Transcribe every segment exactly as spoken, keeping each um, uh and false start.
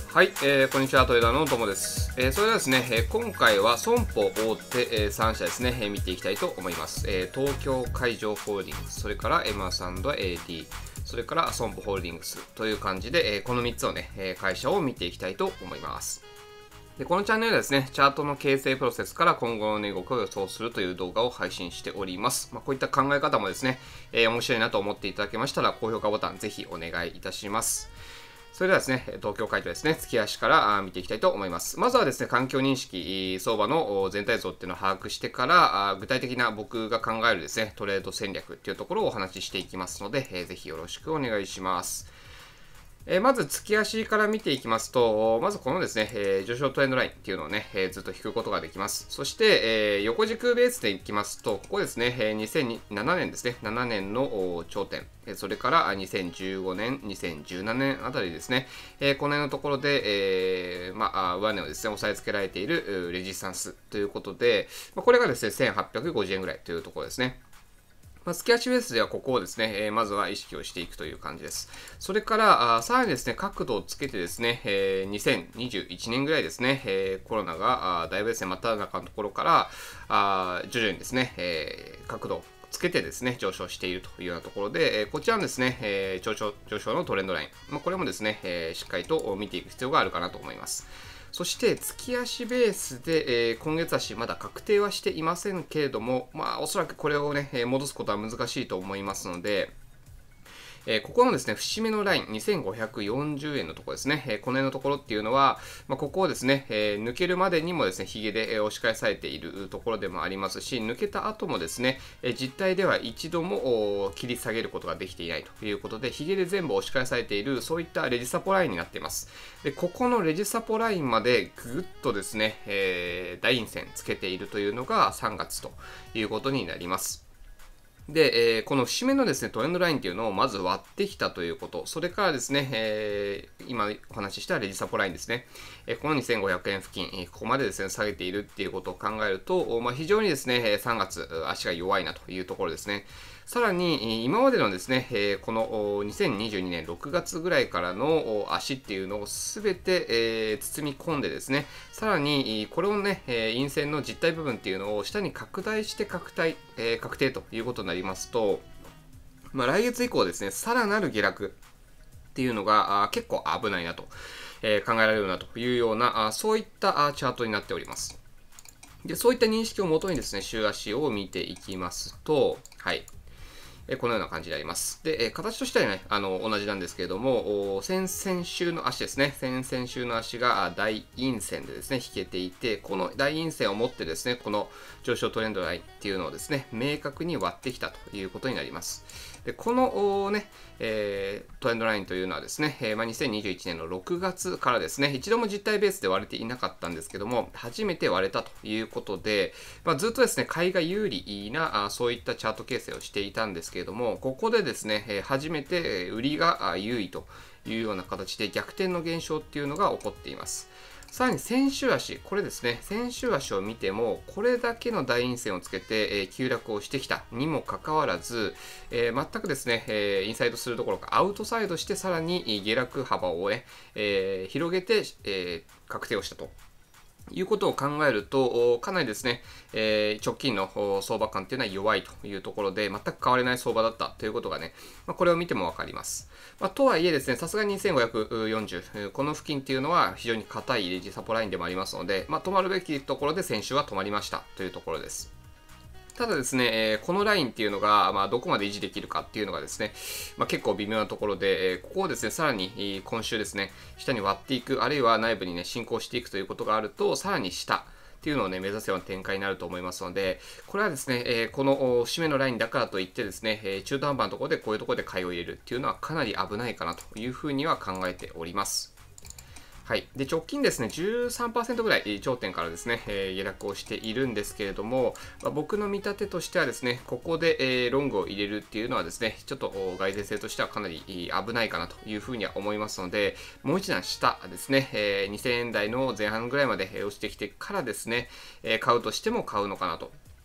はい、えー、こんにちは、トレーダーのともです。えー、それではですね、えー、今回は損保大手、えー、さん社ですね、えー、見ていきたいと思います。えー、東京海上ホールディングス、それからエマース &エーディー、それから損保ホールディングスという感じで、えー、このみっつをね、えー、会社を見ていきたいと思います。でこのチャンネルではですね、チャートの形成プロセスから今後の値動きを予想するという動画を配信しております。まあ、こういった考え方もですね、えー、面白いなと思っていただけましたら、高評価ボタンぜひお願いいたします。それではですね、東京海上ですね、月足から見ていきたいと思います。まずはですね、環境認識、相場の全体像っていうのを把握してから、具体的な僕が考えるですね、トレード戦略っていうところをお話ししていきますので、ぜひよろしくお願いします。えー、まず月足から見ていきますと、まずこのですね、えー、上昇トレンドラインっていうのをね、えー、ずっと引くことができます。そして、えー、横軸ベースでいきますと、ここですね、えー、にせんななねんですね、ななねんの頂点、それからにせんじゅうごねん、にせんじゅうななねんあたりですね、えー、この辺のところで、えー、まあ、上値をですね、押さえつけられているレジスタンスということで、まあ、これがですね、せんはっぴゃくごじゅうえんぐらいというところですね。まあ、月足ベースではここをですね、えー、まずは意識をしていくという感じです。それから、あさらにですね、角度をつけてですね、えー、にせんにじゅういちねんぐらいですね、えー、コロナがあだいぶですね、真っ只中のところから、あ徐々にですね、えー、角度をつけてですね、上昇しているというようなところで、えー、こちらのですね、えー、上昇上昇のトレンドライン、まあ、これもですね、えー、しっかりと見ていく必要があるかなと思います。そして月足ベースで、えー、今月足まだ確定はしていませんけれども、まあおそらくこれをね、戻すことは難しいと思いますので、えー、ここのですね、節目のライン、にせんごひゃくよんじゅうえんのところですね、えー、この辺のところっていうのは、まあ、ここをですね、えー、抜けるまでにもですね、ヒゲで、えー、押し返されているところでもありますし、抜けた後もですね、えー、実態では一度も切り下げることができていないということで、ヒゲで全部押し返されている、そういったレジサポラインになっています。で、ここのレジサポラインまでぐっとですね、えー、大陰線つけているというのがさんがつということになります。で、えー、この節目のですね、トレンドラインっていうのをまず割ってきたということ、それからですね、えー、今お話ししたレジサポラインですね、えー、このにせんごひゃくえん付近、えー、ここまでですね、下げているっていうことを考えると、まあ、非常にですね、さんがつ、足が弱いなというところですね。さらに、今までのですね、このにせんにじゅうにねんろくがつぐらいからの足っていうのをすべて包み込んでですね、さらにこれをね、陰線の実体部分っていうのを下に拡大して確定、確定ということになりますと、まあ、来月以降ですね、さらなる下落っていうのが結構危ないなと、えー、考えられるなというような、そういったチャートになっております。で、そういった認識をもとにですね、週足を見ていきますと、はい。このような感じであります。で、形としてはね、あの、同じなんですけれども、先々週の足ですね、先々週の足が大陰線でですね、引けていて、この大陰線を持ってですね、この上昇トレンドラインっていうのをですね、明確に割ってきたということになります。で、このね、えー、トレンドラインというのはですね、えーまあ、にせんにじゅういちねんのろくがつからですね、一度も実体ベースで割れていなかったんですけども、初めて割れたということで、まあ、ずっとですね、買いが有利なあそういったチャート形成をしていたんですけれども、ここでですね、えー、初めて売りが優位というような形で逆転の現象っていうのが起こっています。さらに先週足、これですね、先週足を見ても、これだけの大陰線をつけて、えー、急落をしてきたにもかかわらず、えー、全くですね、えー、インサイドするどころかアウトサイドしてさらに下落幅を、ねえー、広げて、えー、確定をしたと。いうことを考えると、かなりですね、えー、直近の相場感っていうのは弱いというところで、全く変われない相場だったということがね、まあ、これを見てもわかります。まあ、とはいえですね、さすがににせんごひゃくよんじゅう、この付近っていうのは非常に硬いレジサポラインでもありますので、まあ、止まるべきところで先週は止まりましたというところです。ただですね、えー、このラインっていうのが、まあ、どこまで維持できるかっていうのがですね、まあ、結構微妙なところで、えー、ここをですね、さらに、えー、今週ですね、下に割っていく、あるいは内部にね、進行していくということがあると、さらに下っていうのをね、目指すような展開になると思いますので、これはですね、えー、この節目のラインだからといってですね、えー、中途半端なところでこういうところで買いを入れるっていうのはかなり危ないかなというふうには考えております。はい、で直近ですね、じゅうさんパーセントぐらい頂点からですね、えー、下落をしているんですけれども、まあ、僕の見立てとしてはですね、ここで、えー、ロングを入れるっていうのはですね、ちょっと外然性としてはかなり危ないかなというふうには思いますので、もう一段下ですね、えー、にせんえん台の前半ぐらいまで落ちてきてからですね、えー、買うとしても買うのかなと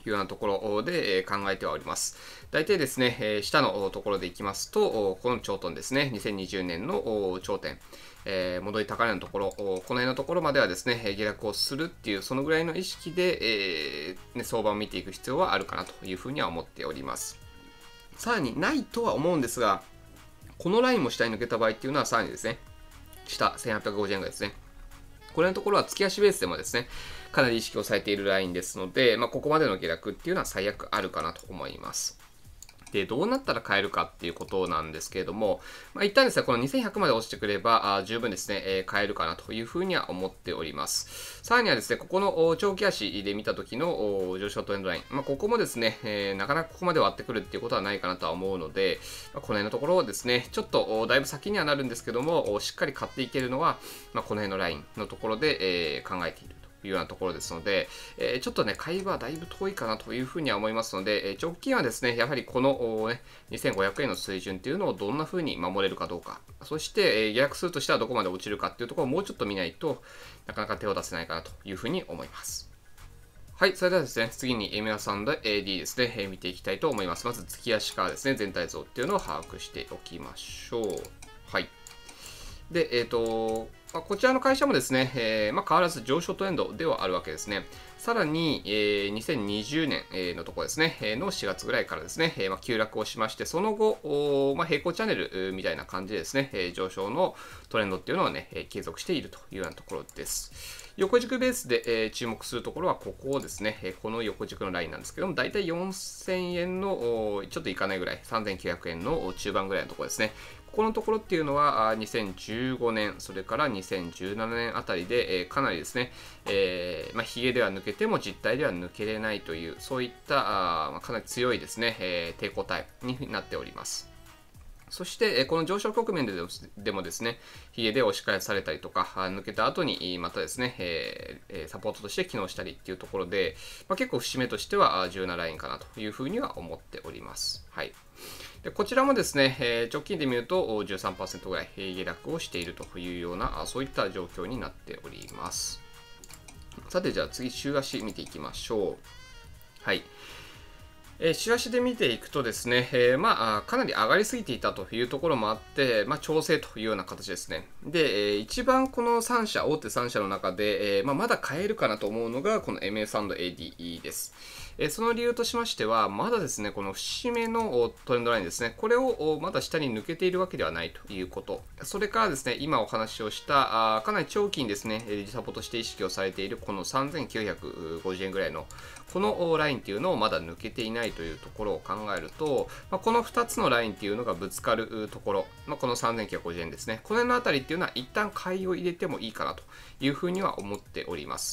いうようなところで考えてはおります。大体ですね、下のところでいきますと、この頂点ですね、にせんにじゅうねんの頂点、えー、戻り高値のところ、この辺のところまではですね、下落をするっていう、そのぐらいの意識で、えーね、相場を見ていく必要はあるかなというふうには思っております。さらにないとは思うんですが、このラインも下に抜けた場合っていうのは、さらにですね、下、せんはっぴゃくごじゅうえんぐらいですね。これのところは月足ベースでもですね、かなり意識をされているラインですので、まあ、ここまでの下落っていうのは最悪あるかなと思います。で、どうなったら買えるかっていうことなんですけれども、まあ、一旦ですね、このにせんひゃくまで落ちてくれば、あ十分ですね、えー、買えるかなというふうには思っております。さらにはですね、ここの長期足で見た時の上昇トレンドライン、まあ、ここもですね、えー、なかなかここまで割ってくるっていうことはないかなとは思うので、まあ、この辺のところをですね、ちょっとだいぶ先にはなるんですけども、しっかり買っていけるのは、まあ、この辺のラインのところで、えー、考えている。いうようなところですので、えー、ちょっとね、買い場はだいぶ遠いかなというふうには思いますので、えー、直近はですね、やはりこの、ね、にせんごひゃくえんの水準っていうのをどんなふうに守れるかどうか、そして、えー、下落するとしてはどこまで落ちるかっていうところをもうちょっと見ないとなかなか手を出せないかなというふうに思います。はい、それではですね、次に エムエス &エーディー ですね、えー、見ていきたいと思います。まず月足からですね、全体像っていうのを把握しておきましょう。はい。で、えっと、まあ、こちらの会社もですね、えーまあ、変わらず上昇トレンドではあるわけですね。さらに、えー、にせんにじゅうねんのところですね、のしがつぐらいからですね、えーまあ、急落をしまして、その後、まあ、平行チャンネルみたいな感じでですね、えー、上昇のトレンドっていうのをね、継続しているというようなところです。横軸ベースで、えー、注目するところはここですね、えー、この横軸のラインなんですけども、だいたいよんせんえんのちょっといかないぐらい、さんぜんきゅうひゃくえんの中盤ぐらいのところですね。ここのところっていうのはにせんじゅうごねん、それからにせんじゅうななねんあたりで、えー、かなりですね、えーまあ、ヒゲでは抜けても実体では抜けれないという、そういったあ、まあ、かなり強いですね、えー、抵抗体になっております。そして、この上昇局面でもですね、ヒゲで押し返されたりとか、抜けた後にまたですね、えー、サポートとして機能したりっていうところで、まあ、結構節目としては重要なラインかなというふうには思っております。はい。でこちらもですね、えー、直近で見ると じゅうさんパーセント ぐらい下落をしているというような、そういった状況になっております。さて、じゃあ次、週足見ていきましょう。はい。えー、週足で見ていくとですね、えー、まあ、かなり上がりすぎていたというところもあって、まあ、調整というような形ですね。で、えー、一番このさん社、大手さん社の中で、えーまあ、まだ買えるかなと思うのが、この エムエス&エーディー です。えー、その理由としましては、まだですね、この節目のトレンドラインですね、これをまだ下に抜けているわけではないということ。それからですね、今お話をした、あかなり長期にですね、サポートして意識をされているこのさんぜんきゅうひゃくごじゅうえんぐらいのこのラインっていうのをまだ抜けていないというところを考えると、まあ、このふたつのラインっていうのがぶつかるところ、まあ、このさんぜんきゅうひゃくごじゅうえんですね。この辺のあたりっていうのは一旦買いを入れてもいいかなというふうには思っております。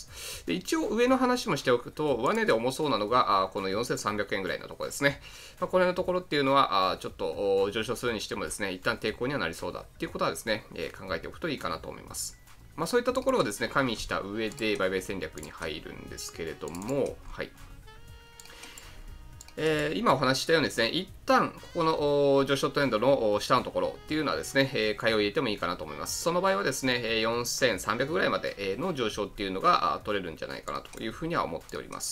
で一応上の話もしておくと、上値で重そうなのが、あこのよんせんさんびゃくえんぐらいのところですね。まあ、この辺のところっていうのは、あちょっと上昇するにしてもですね、一旦抵抗にはなりそうだっていうことはですね、えー、考えておくといいかなと思います。まあ、そういったところをですね、加味した上で売買戦略に入るんですけれども、はい。えー、今お話ししたようにですね、一旦ここの上昇トレンドの下のところっていうのはですね、えー、買いを入れてもいいかなと思います。その場合はですね、よんせんさんびゃくぐらいまでの上昇っていうのが取れるんじゃないかなというふうには思っております。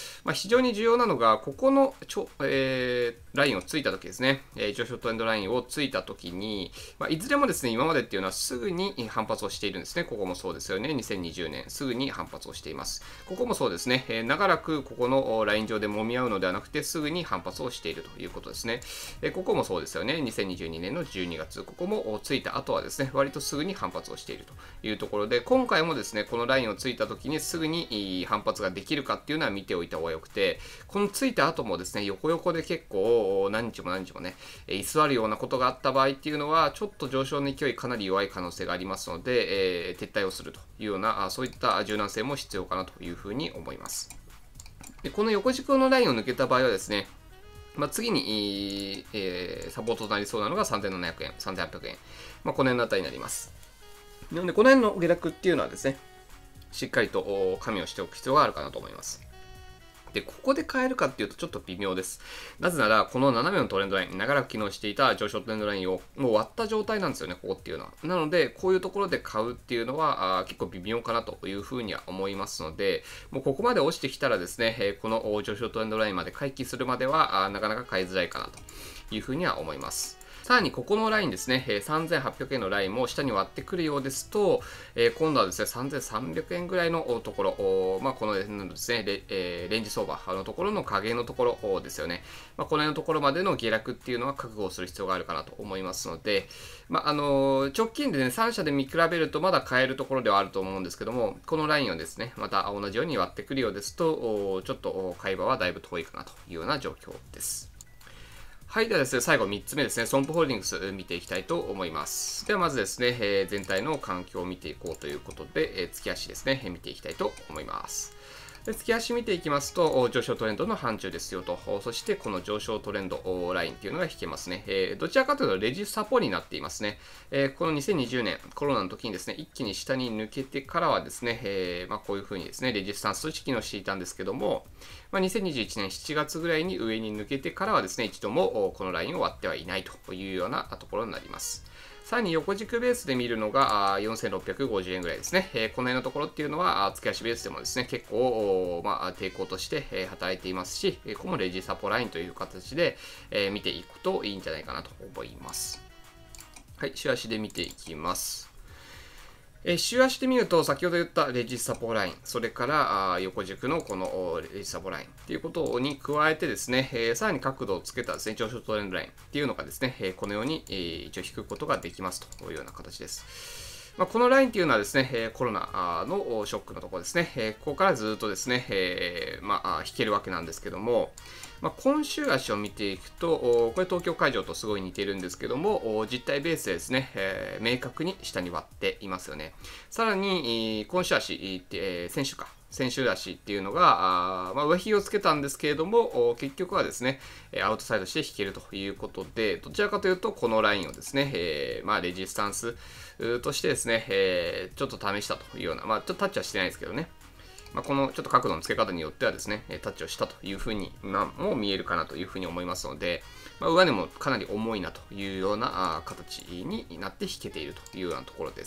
まあ、非常に重要なのが、ここのちょ、えー、ラインをついたときですね、えー、上昇トレンドラインをついたときに、まあ、いずれもですね、今までっていうのはすぐに反発をしているんですね。ここもそうですよね。にせんにじゅうねん、すぐに反発をしています。ここもそうですね、えー、長らくここのライン上で揉み合うのではなくて、すぐに反発をしているということですね。えー、ここもそうですよね。にせんにじゅうにねんのじゅうにがつ、ここもついた後はですね、割とすぐに反発をしているというところで、今回もですね、このラインをついたときにすぐに反発ができるかっていうのは見ておいた方がよくて、このついた後もですね、横横で結構何日も何日もね、居座るようなことがあった場合っていうのは、ちょっと上昇の勢いかなり弱い可能性がありますので、えー、撤退をするというような、そういった柔軟性も必要かなというふうに思います。でこの横軸のラインを抜けた場合はですね、まあ、次に、えー、サポートとなりそうなのがさんぜんななひゃくえん、さんぜんはっぴゃくえん。まあ、この辺のあたりになります。なので、この辺の下落っていうのはですね、しっかりと加味をしておく必要があるかなと思います。 で、ここで買えるかっていうとちょっと微妙です。なぜなら、この斜めのトレンドライン、長らく機能していた上昇トレンドラインをもう割った状態なんですよね、ここっていうのは。なので、こういうところで買うっていうのはあ結構微妙かなというふうには思いますので、もうここまで落ちてきたらですね、えこの上昇トレンドラインまで回帰するまではあなかなか買いづらいかなというふうには思います。さらにここのラインですね、さんぜんはっぴゃくえんのラインも下に割ってくるようですと、えー、今度はですね、さんぜんさんびゃくえんぐらいのところ、まあ、このですね、レ,、えー、レンジ相場のところの下限のところですよね。まあ、この辺のところまでの下落っていうのは覚悟をする必要があるかなと思いますので、まあ、あのー、直近でね、さん社で見比べるとまだ買えるところではあると思うんですけども、このラインをですね、また同じように割ってくるようですと、ちょっと買い場はだいぶ遠いかなというような状況です。はい。ではですね、最後みっつめですね、ソンポホールディングス見ていきたいと思います。ではまずですね、えー、全体の環境を見ていこうということで、えー、月足ですね、見ていきたいと思います。で月足見ていきますと、上昇トレンドの範疇ですよと、そしてこの上昇トレンドラインっていうのが引けますね。えー、どちらかというとレジサポになっていますね。えー、このにせんにじゅうねん、コロナの時にですね、一気に下に抜けてからはですね、えーまあ、こういう風にですね、レジスタンスとして機能していたんですけども、まあ、にせんにじゅういちねんしちがつぐらいに上に抜けてからはですね、一度もこのラインを割ってはいないというようなところになります。さらに横軸ベースで見るのがよんせんろっぴゃくごじゅうえんぐらいですね。えー、この辺のところっていうのは月足ベースでもですね、結構、まあ、抵抗として働いていますし、ここもレジサポラインという形で見ていくといいんじゃないかなと思います。はい、週足で見ていきます。えー、週足で見ると、先ほど言ったレジサポライン、それからあ横軸のこのレジサポラインということに加えてですね、えー、さらに角度をつけたですね、上昇トレンドラインっていうのがですね、えー、このように、えー、一応引くことができますというような形です。まあ、このラインっていうのはですね、コロナのショックのところですね、ここからずっとですね、えーまあ、引けるわけなんですけども、まあ、今週足を見ていくと、これ東京会場とすごい似てるんですけども、実体ベースでですね、えー、明確に下に割っていますよね。さらに、今週足、えー、先週か。先週足っていうのが、あまあ、上髭をつけたんですけれども、結局はですね、アウトサイドして引けるということで、どちらかというと、このラインをですね、えー、まあ、レジスタンスとしてですね、えー、ちょっと試したというような、まあ、ちょっとタッチはしてないですけどね、まあ、このちょっと角度の付け方によってはですね、タッチをしたというふうに、まあ、もう見えるかなというふうに思いますので、まあ、上値もかなり重いなというような形になって引けているというようなところです。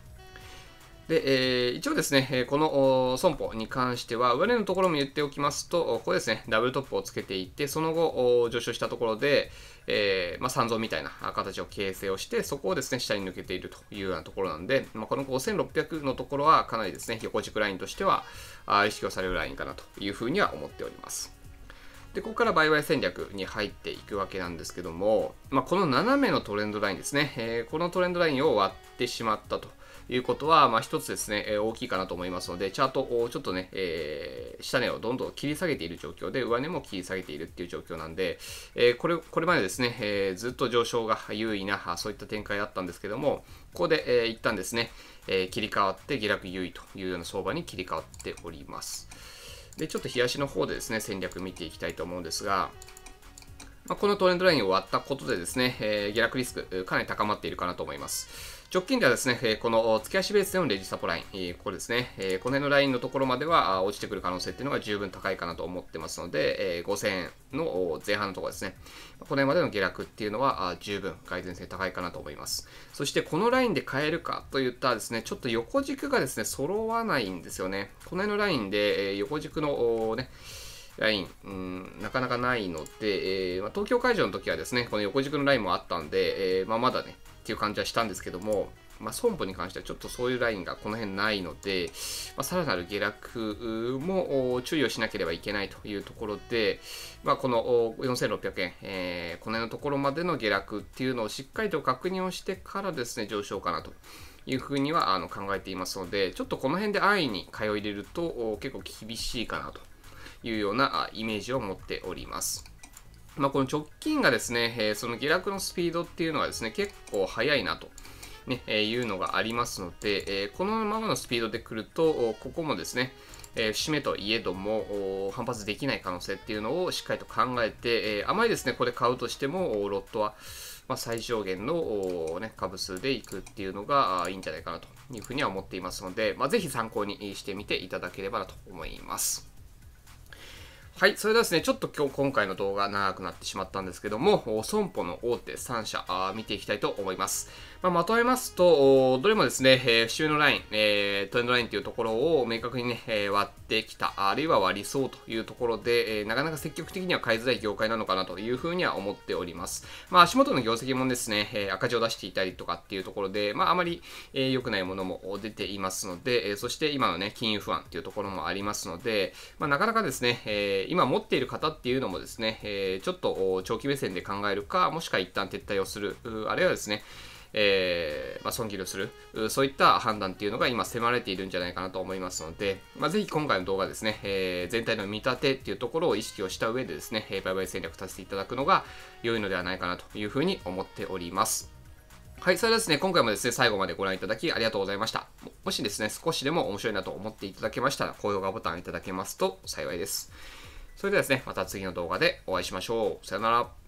で、えー、一応ですね、この損保に関しては、上値のところも言っておきますと、ここですね、ダブルトップをつけていって、その後、上昇したところで、えーまあ、三蔵みたいな形を形成をして、そこをですね、下に抜けているというようなところなんで、まあ、このごせんろっぴゃくのところは、かなりですね、横軸ラインとしては、意識をされるラインかなというふうには思っております。で、ここから売買戦略に入っていくわけなんですけども、まあ、この斜めのトレンドラインですね、えー、このトレンドラインを割ってしまったということは、まあ、一つですね、大きいかなと思いますので、チャートをちょっとね、えー、下値をどんどん切り下げている状況で、上値も切り下げているっていう状況なんで、えー、これ、これまでですね、えー、ずっと上昇が優位な、そういった展開だったんですけども、ここで、えー、一旦ですね、えー、切り替わって下落優位というような相場に切り替わっております。で、ちょっと日足の方でですね、戦略見ていきたいと思うんですが、まあ、このトレンドラインを割ったことでですね、えー、下落リスクかなり高まっているかなと思います。直近ではですね、この月足ベースでのレジサポライン、ここですね、この辺のラインのところまでは落ちてくる可能性っていうのが十分高いかなと思ってますので、ごせんえんの前半のところですね、この辺までの下落っていうのは十分改善性高いかなと思います。そしてこのラインで買えるかといったらですね、ちょっと横軸がですね、揃わないんですよね。この辺のラインで横軸のね、ライン、うん、なかなかないので、えーまあ、東京会場の時はですね、この横軸のラインもあったんで、えーまあ、まだね、っていう感じはしたんですけども、まあ、損保に関してはちょっとそういうラインがこの辺ないので、まあ、さらなる下落も注意をしなければいけないというところで、まあ、このよんせんろっぴゃくえん、えー、この辺のところまでの下落っていうのをしっかりと確認をしてからですね、上昇かなというふうにはあの考えていますので、ちょっとこの辺で安易に買いを入れると結構厳しいかなというようなイメージを持っております。まあ、この直近がですね、その下落のスピードっていうのはですね、結構速いなと。ね、いうのがありますので、このままのスピードで来ると、ここもですね、節目といえども反発できない可能性っていうのをしっかりと考えて、あまりですね、これ買うとしても、ロットはまあ最小限の、ね、株数でいくっていうのがいいんじゃないかなというふうには思っていますので、まあ、ぜひ参考にしてみていただければなと思います。 はい、それではですね、ちょっと今日今回の動画長くなってしまったんですけども、損保の大手さん社あ見ていきたいと思います。まあ、まとめますと、どれもですね、えー、節目のライン、えー、トレンドラインというところを明確にね、えー、割ってきた、あるいは割りそうというところで、えー、なかなか積極的には買いづらい業界なのかなというふうには思っております。まあ、足元の業績もですね、えー、赤字を出していたりとかっていうところで、まあ、あまり、えー、良くないものも出ていますので、えー、そして今のね、金融不安っていうところもありますので、まあ、なかなかですね、えー、今持っている方っていうのもですね、えー、ちょっと長期目線で考えるか、もしくは一旦撤退をする、あるいはですね、えーまあ、損切りをする、そういった判断っていうのが今迫られているんじゃないかなと思いますので、まあ、ぜひ今回の動画ですね、えー、全体の見立てっていうところを意識をした上でですね、売買戦略立てていただくのが良いのではないかなというふうに思っております。はい、それではですね、今回もですね、最後までご覧いただきありがとうございました。もしですね、少しでも面白いなと思っていただけましたら、高評価ボタンいただけますと幸いです。それではですね、また次の動画でお会いしましょう。さよなら。